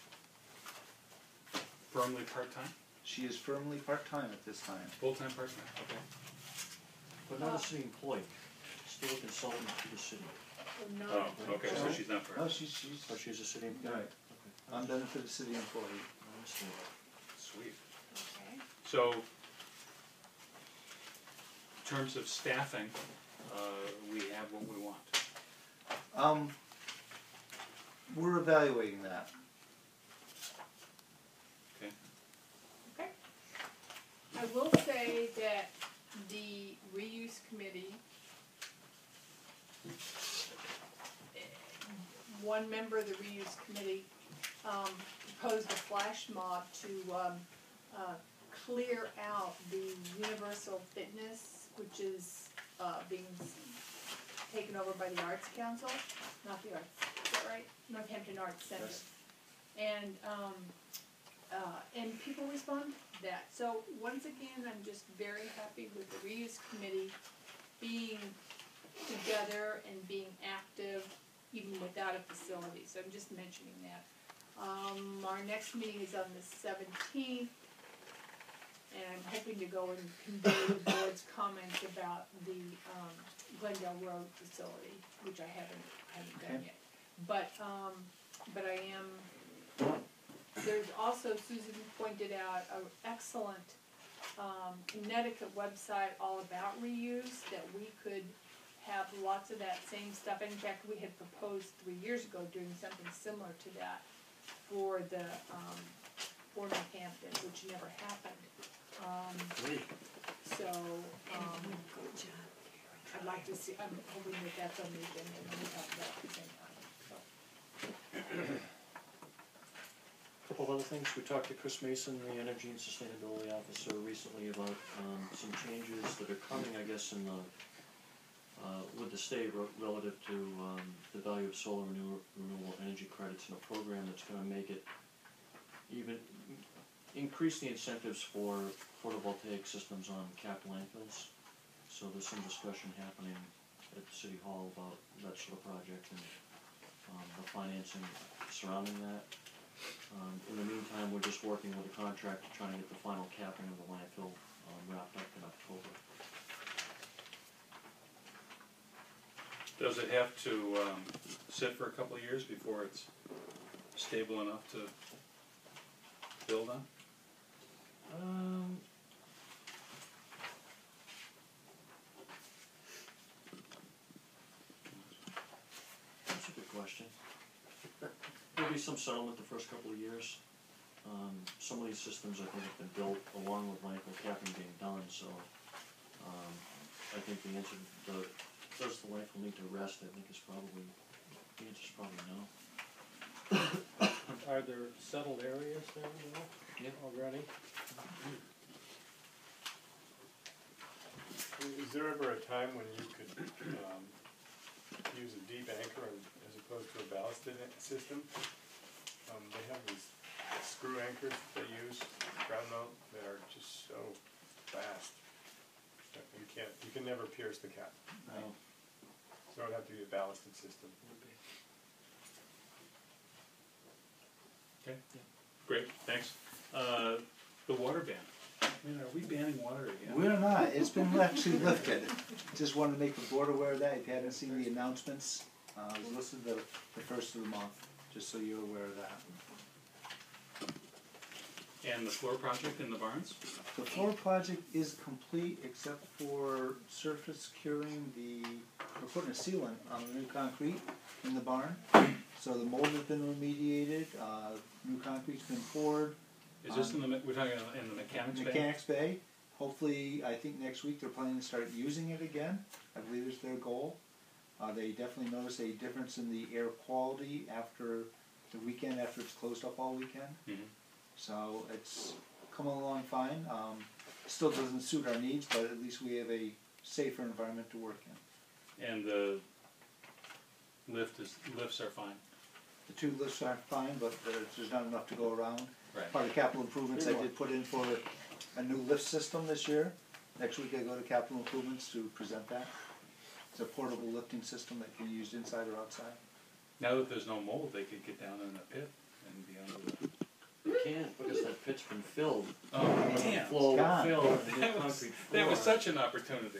firmly part-time? She is firmly part-time at this time. Full-time part-time, okay. But not a city employee, still a consultant to the city. We're Oh, not- okay, so she's not No, part. she's Oh, she's a city employee? right. Unbenefited city employee. I understand. Sweet. Okay. So, in terms of staffing, we have what we want. We're evaluating that. Okay. Okay. I will say that the reuse committee, one member of the reuse committee, proposed a flash mob to, clear out the universal fitness, which is, being taken over by the Arts Council, not the Arts, is that right? Northampton Arts Center. Yes. And people responded that. So once again, I'm just very happy with the reuse committee being together and being active even without a facility, so I'm just mentioning that. Our next meeting is on the 17th, and I'm hoping to go and convey the board's comments about the Glendale Road facility, which I haven't done Okay. yet. But I am, there's also, Susan pointed out, an excellent Connecticut website all about reuse, that we could have lots of that same stuff. In fact, we had proposed 3 years ago doing something similar to that for the, for Northampton, which never happened. So, I'd like to see, I'm hoping that that's on the agenda, and we talk about it at the same time, so. Couple of other things, we talked to Chris Mason, the Energy and Sustainability Officer, recently about some changes that are coming, I guess, in the, with the state relative to the value of solar renewable energy credits in a program that's gonna make it even, increase the incentives for photovoltaic systems on capped landfills. So there's some discussion happening at City Hall about that sort of project and the financing surrounding that. In the meantime, we're just working with the contractor trying to get the final capping of the landfill wrapped up in October. Does it have to sit for a couple of years before it's stable enough to build on? That's a good question. There'll be some settlement the first couple of years. Some of these systems, I think, have been built along with landfill capping being done, so I think the answer, does the landfill need to rest, I think is probably, the answer's probably no. Are there settled areas there, already? Is there ever a time when you could use a deep anchor as opposed to a ballasted system? They have these screw anchors they use, ground mount, that are just so fast that you can never pierce the cap. No. So it would have to be a ballasted system. Okay, great, thanks. The water ban. I mean, are we banning water again? We're not, it's been actually lifted. Just wanted to make the board aware of that, if you hadn't seen the announcements, it was listed the first of the month, just so you're aware of that. And the floor project in the barns? The floor project is complete except for surface curing we're putting a sealant on the new concrete in the barn. So the mold has been remediated, new concrete's been poured. Is this we're talking in the mechanics bay? Mechanics bay. Hopefully, I think next week they're planning to start using it again. I believe is their goal. They definitely notice a difference in the air quality after the weekend, after it's closed up all weekend. Mm-hmm. So it's coming along fine. Still doesn't suit our needs, but at least we have a safer environment to work in. And the lifts are fine? The two lifts aren't fine, but there's not enough to go around. Right. Part of capital improvements I did put in for a new lift system this year. Next week I go to capital improvements to present that. It's a portable lifting system that can be used inside or outside. Now that there's no mold, they could get down in a pit and be under the... You can't, because that pit's been filled. Oh, man. Flow gone. filled, and the concrete floor. That was such an opportunity.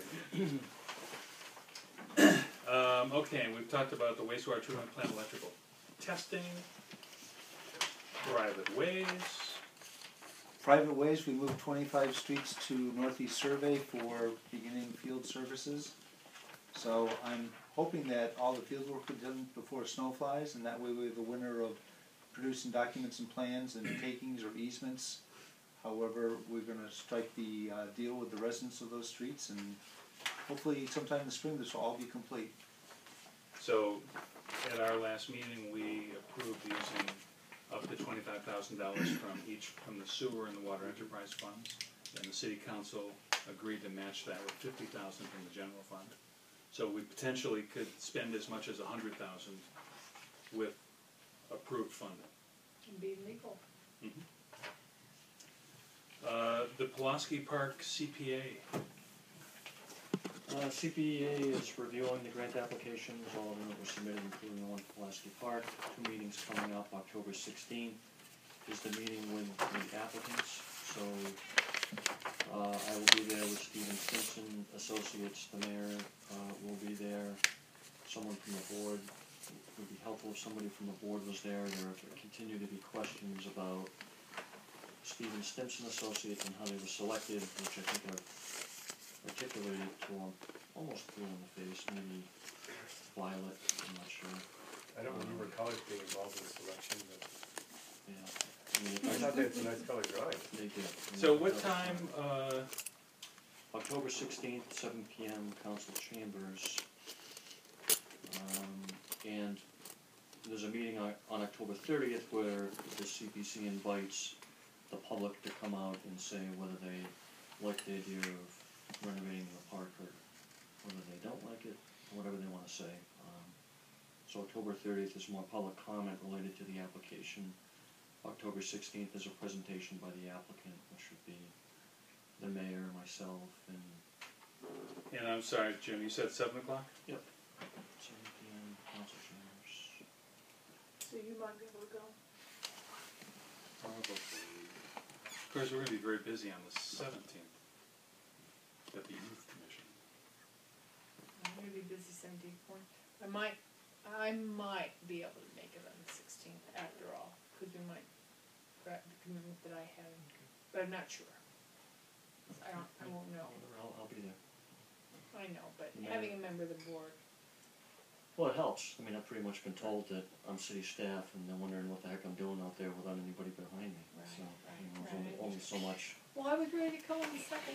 Okay, we've talked about the wastewater treatment plant electrical testing, private ways. Private ways, we moved 25 streets to Northeast Survey for beginning field services. So I'm hoping that all the field work will be done before snow flies, and that way we have the winner of producing documents and plans and takings or easements. However, we're gonna strike the deal with the residents of those streets, and hopefully sometime in the spring this will all be complete. So, at our last meeting, we approved using up to $25,000 from the sewer and the water enterprise funds, and the city council agreed to match that with $50,000 from the general fund. So we potentially could spend as much as $100,000 with approved funding. And be legal. The Pulaski Park CPA. CPA is reviewing the grant applications, all of them that were submitted, including the one for Pulaski Park. 2 meetings coming up. October 16th is the meeting with the applicants. So I will be there with Stephen Simpson, Associates. The mayor will be there. Someone from the board. It would be helpful if somebody from the board was there. There continue to be questions about Stephen Stimson Associates and how they were selected, which I think I've articulated to them almost blue in the face, maybe violet, I'm not sure. I don't remember colors being involved in the selection, but Yeah. I thought they had some nice color drawings. They did. So what time, October 16th, 7 p.m., council chambers. And there's a meeting on October 30th where the CPC invites the public to come out and say whether they like the idea of renovating the park or whether they don't like it, or whatever they want to say. So October 30th is more public comment related to the application. October 16th is a presentation by the applicant, which would be the mayor, myself, and I'm sorry, Jim, you said 7 o'clock? 7 p.m. council chambers. So you might be able to go. Probably. Of course, we're gonna be very busy on the 17th at the youth commission. I'm gonna be busy 17th point. I might be able to make it on the 16th after all, because we might grab the commitment that I have, but I'm not sure. I won't know. I'll be there. I know, but Yeah. having a member of the board, Well, it helps. I mean, I've pretty much been told that I'm city staff and they're wondering what the heck I'm doing out there without anybody behind me. Right, So, right, there's only so much. well, I was ready to come on the second.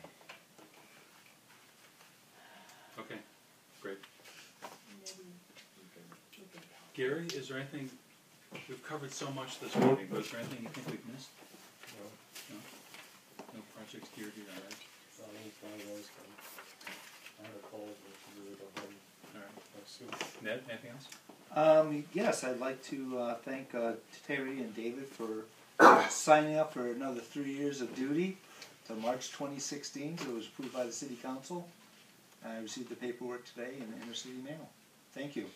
Okay, great. Maybe we can talk. Gary, is there anything, we've covered so much this morning, but is there anything you think we've missed? No, No projects geared to that, right? it's one of those things. I have a cold, but I really go home All right. soon. Ned, anything else? Yes, I'd like to thank Terry and David for signing up for another 3 years of duty to March 2016. So it was approved by the City Council. I received the paperwork today in the intercity mail. Thank you.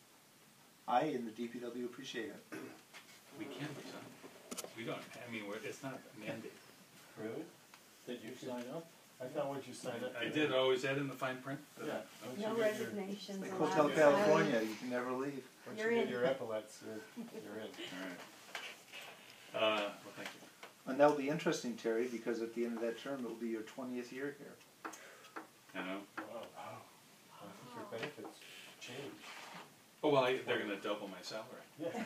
I and the DPW appreciate it. We can resign. We don't, I mean, it's not a mandate. Really? Did you sign up? I thought once you signed up. I did, is that in the fine print? Yeah. Once No you get your- resignations Like allowed. Hotel California, you can never leave. Once You're you get in. your epaulets, you're in. All right. Well, thank you. And that'll be interesting, Terry, because at the end of that term, it'll be your 20th year here. I know. Wow. I think your benefits change. Oh, well, they're gonna double my salary. Yeah.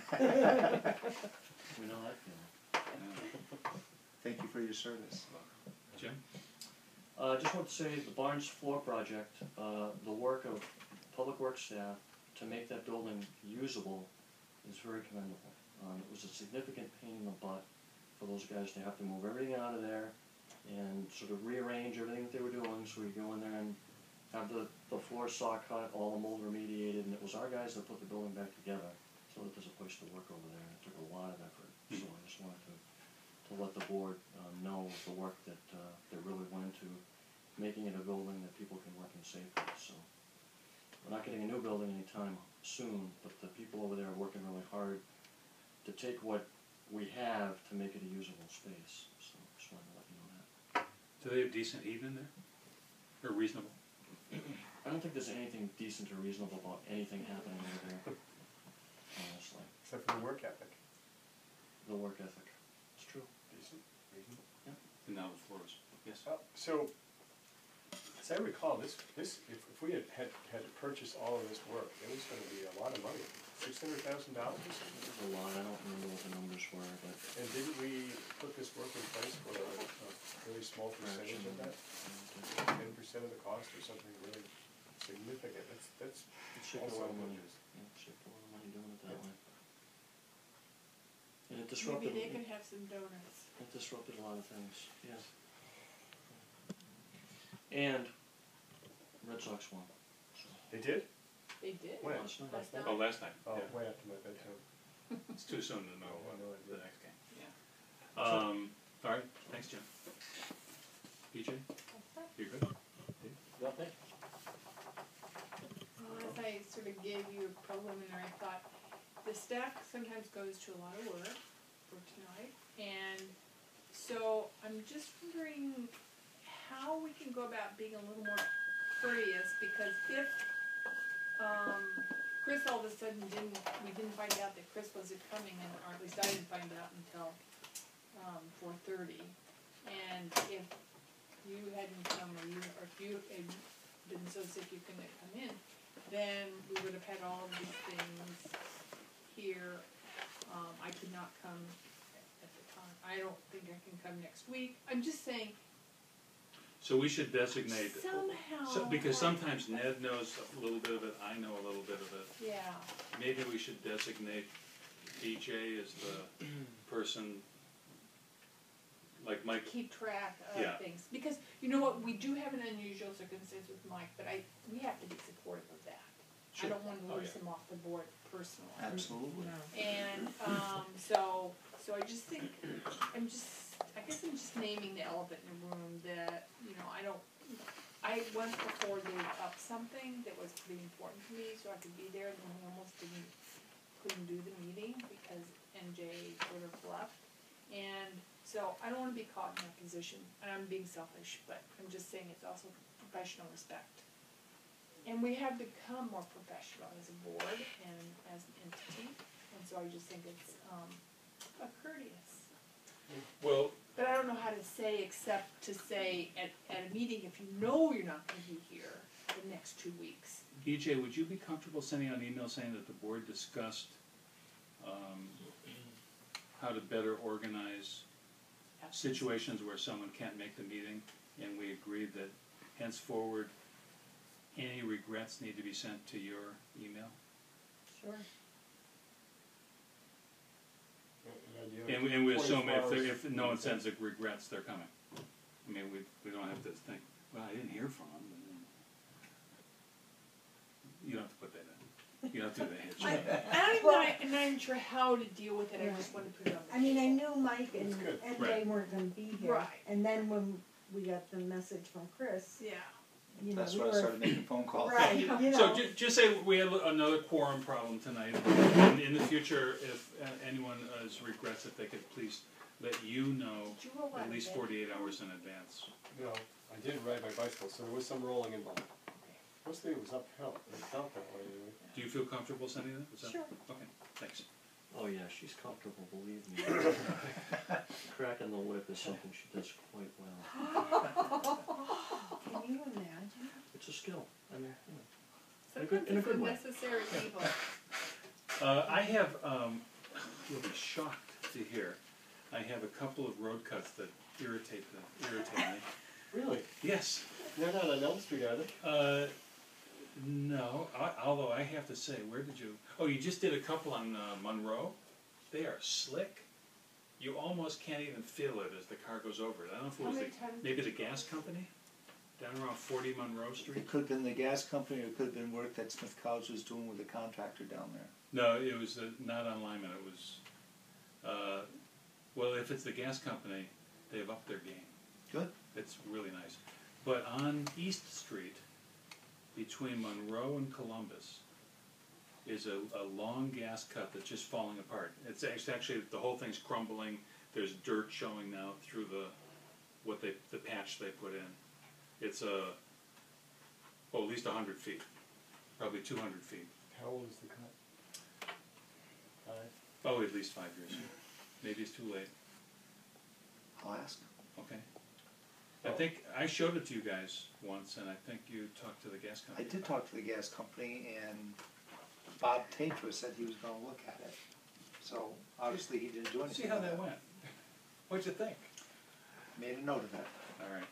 We know that feeling. I know. Thank you for your service. Jim? I just want to say the Barnes floor project, the work of public works staff to make that building usable is very commendable. It was a significant pain in the butt for those guys to have to move everything out of there and sort of rearrange everything that they were doing, so we go in there and have the floor saw cut, all the mold remediated, and it was our guys that put the building back together so that there's a place to work over there. It took a lot of effort, so I just wanted to let the board know the work that really went into making it a building that people can work in safely. So we're not getting a new building anytime soon, but the people over there are working really hard to take what we have to make it a usable space. So just wanted to let you know that. Do they have decent heat in there? Or reasonable? I don't think there's anything decent or reasonable about anything happening over there, honestly. Except for the work ethic. The work ethic. It's true. Decent, reasonable. And now the floors. Yes. So, as I recall, if we had to purchase all of this work, it was going to be a lot of money, $600,000 or something. There's a lot. I don't remember what the numbers were, but And didn't we put this work in place for a really small percentage of that? 10% of the cost or something really significant. That's it saved a also lot of what money. it is. Yeah, it saved a lot of money doing it that Yeah. way. And it disrupted. Maybe they can have some donuts. It disrupted a lot of things. Yeah. And Red Sox won. So. They did? They did. When? Last night. Last night. Oh, last night. Oh, Yeah. way after my bedtime. It's too soon to know Oh, I know it the is. next game. Yeah. All right, thanks, Jim. the staff sometimes goes to a lot of work for tonight, and so I'm just wondering how we can go about being a little more courteous, because if, Chris all of a sudden we didn't find out that Chris wasn't coming, and, or at least I didn't find out until, 4:30, and if you hadn't come, or if you had been so sick you couldn't come in, then we would have had all of these things here. I could not come at the time. I don't think I can come next week. I'm just saying, So we should designate, somehow. because sometimes Ned knows a little bit of it, I know a little bit of it. Yeah, Maybe we should designate DJ as the person, like Mike. keep track Yeah. of things, because you know what, we do have an unusual circumstance with Mike, but we have to be supportive of that. I Sure. don't want to Oh, lose yeah. him off the board personally. Absolutely. And, so I just think, I guess I'm just naming the elephant in the room that, you know, I once before gave up something that was pretty important to me so I could be there, and then we almost couldn't do the meeting because NJ sort of left. And so I don't wanna be caught in that position, and I'm being selfish, but I'm just saying it's also professional respect. And we have become more professional as a board and as an entity, and so I just think it's, a courteous. Well, But I don't know how to say, except to say at a meeting, if you know you're not gonna be here the next 2 weeks. EJ, would you be comfortable sending out an email saying that the board discussed how to better organize situations where someone can't make the meeting, and we agreed that henceforward, any regrets need to be sent to your email? Sure. And we assume 24 hours. if no one sends regrets, they're coming. I mean, we don't have to think, well, I didn't hear from them. You don't have to put that in. You don't have to do that. I'm not even sure how to deal with it, I just wanna put it on the I mean, I table. knew Mike and That's good. NJ Right. weren't gonna be here. Right. And then when we got the message from Chris, Yeah. you know, That's we when I were, started making phone calls. right, you So know. just say we had another quorum problem tonight, and in the future, if anyone has regrets, if they could please let you know Did you roll out at of least bed? 48 hours in advance. No, I did ride my bicycle, so there was some rolling involved. Mostly it was uphill, it felt that way anyway. Do you feel comfortable sending that? Is that- Sure. Okay, thanks. Oh yeah, she's comfortable, believe me. Cracking the whip is something she does quite well. Can you imagine? It's a skill, I mean, you know. Sometimes in a it's a good way. necessary evil. I have, you'll be shocked to hear, I have a couple of road cuts that irritate me. Really? Yes. They're not on Elm Street, are they? No, although I have to say, where did you, oh, you just did a couple on Monroe? They are slick. You almost can't even feel it as the car goes over it. I don't know if it How was many times maybe did the gas company, down around 40 Monroe Street. It could have been the gas company, or it could have been work that Smith College was doing with the contractor down there. No, it was not on Lyman, it was, well, if it's the gas company, they've upped their game. Good. It's really nice. But on East Street, between Monroe and Columbus, is a long gas cut that's just falling apart. It's actually, the whole thing's crumbling, there's dirt showing now through the patch they put in. It's at least 100 feet, probably 200 feet. How old is the cut? 5? Oh, at least 5 years. Maybe it's too late. I'll ask. Okay. I think I showed it to you guys once, and I think you talked to the gas I company. did talk to the gas company, and Bob Tatro said he was gonna look at it. So, obviously, he didn't do anything. See how with that it. went. What'd you think? Made a note of that. All right.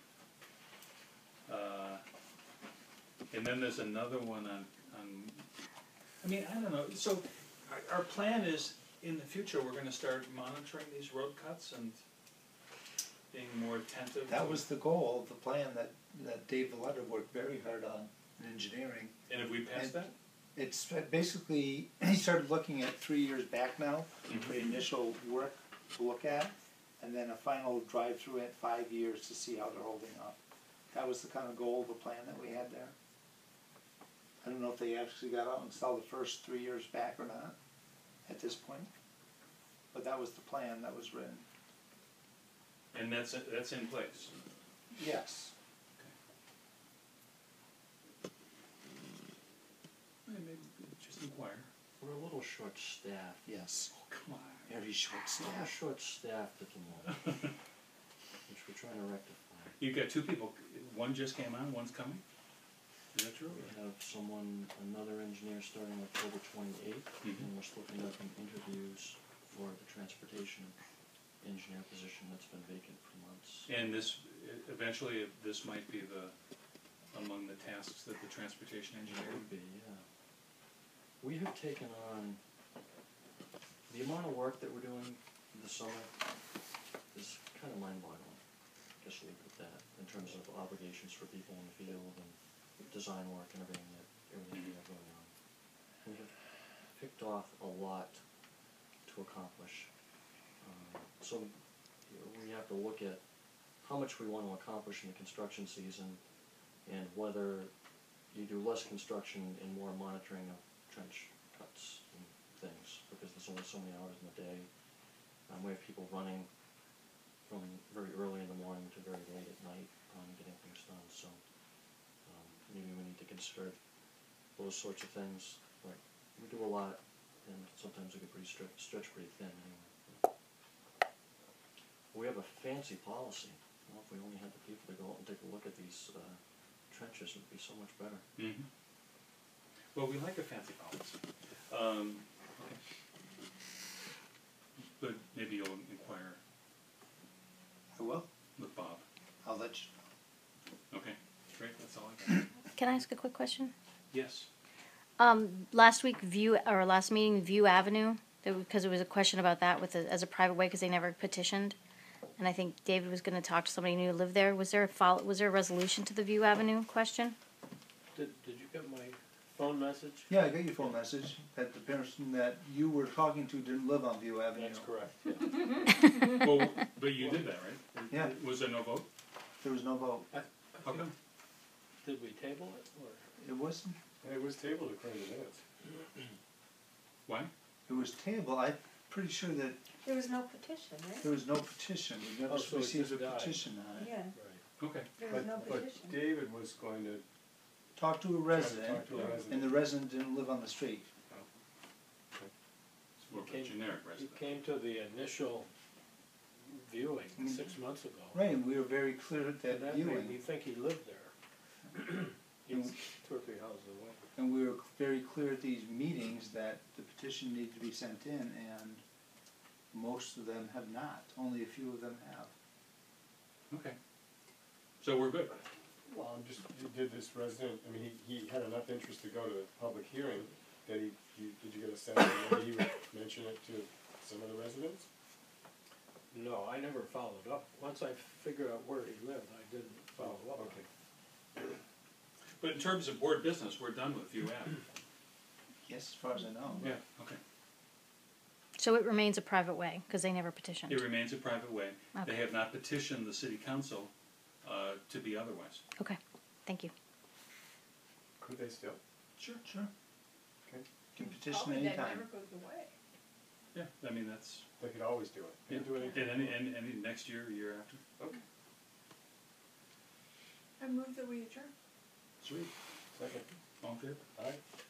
And then there's another one on, I mean, I don't know, so our plan is, in the future, we're gonna start monitoring these road cuts and being more attentive. That to- was the goal of the plan that Dave Valletta worked very hard on in engineering. And have we passed that? It's basically, he started looking at 3 years back now, for the initial work to look at, and then a final drive-through at 5 years to see how they're holding up. That was the kind of goal of the plan that we had there. I don't know if they actually got out and saw the first 3 years back or not. at this point. But that was the plan that was written. And that's in place. Yes. Maybe just inquire. We're a little short-staffed. Yes. Oh, come on. Very short We're staff. short-staffed at the moment, which we're trying to rectify. You've got two people, one just came on, one's coming? Is that true? We have another engineer starting October 28th, and we're still conducting interviews for the transportation engineer position that's been vacant for months. And this, eventually, this might be among the tasks that the transportation It engineer would be, yeah. We have taken on, the amount of work that we're doing this summer is kind of mind-boggling. I guess we'll leave it at that, in terms of obligations for people in the field and design work and everything we have going on. We have picked off a lot to accomplish. So we have to look at how much we want to accomplish in the construction season and whether you do less construction and more monitoring of trench cuts and things, because there's only so many hours in the day. We have people running from very early in the morning to very late at night on getting things done, so maybe we need to consider those sorts of things. But we do a lot, and sometimes we get pretty stretched pretty thin anyway. We have a fancy policy. Well, if we only had the people to go out and take a look at these trenches, it would be so much better. Mm-hmm. Well, we like a fancy policy. Okay. But maybe you'll inquire I will. with Bob. I'll let you Okay, great, that's all I got. Can I ask a quick question? Yes. Last meeting, View Avenue, because there was a question about that as a private way because they never petitioned, and I think David was going to talk to somebody who lived there. Was there a resolution to the View Avenue question? Did you get my phone message? Yeah, I got your phone message that the person that you were talking to didn't live on View Avenue. That's correct, yeah. Well, but you did that, right? Yeah. Was there no vote? There was no vote. How come? Did we table it, or? It wasn't. It was tabled according to minutes. Why? It was tabled. I'm pretty sure that There was no petition, right? there was no petition. We never Oh, so it received a just died. petition on it. Yeah, Right. Okay. there was no But petition. David was going to Talked to a try to resident, talk to a resident. and the resident didn't live on the street. It's more of a Came- generic You resident. came to the initial viewing Mm. 6 months ago. Right, and we were very clear at that And that made me viewing, think he lived there. He's 2 or 3 houses away. and we were very clear at these meetings that the petition needed to be sent in, and most of them have not. Only a few of them have. Okay. So we're good. Well, I'm just, did this resident, I mean, he had enough interest to go to the public hearing, that did you get a sense that maybe he would mention it to some of the residents? No, I never followed up. Once I figured out where he lived, I didn't follow up. Okay. But in terms of board business, we're done with View Ave. Yes, as far as I know. Yeah, okay. So it remains a private way because they never petitioned. It remains a private way. Okay. They have not petitioned the city council to be otherwise. Okay, thank you. Could they still? Sure. Sure. Okay. Can petition Probably that anytime. never goes away. Yeah, I mean, that's, They could always do it. They yeah, can do it and anytime. any next year, year after. Okay. I move that we adjourn. Sweet. Second. All in favor? Aye.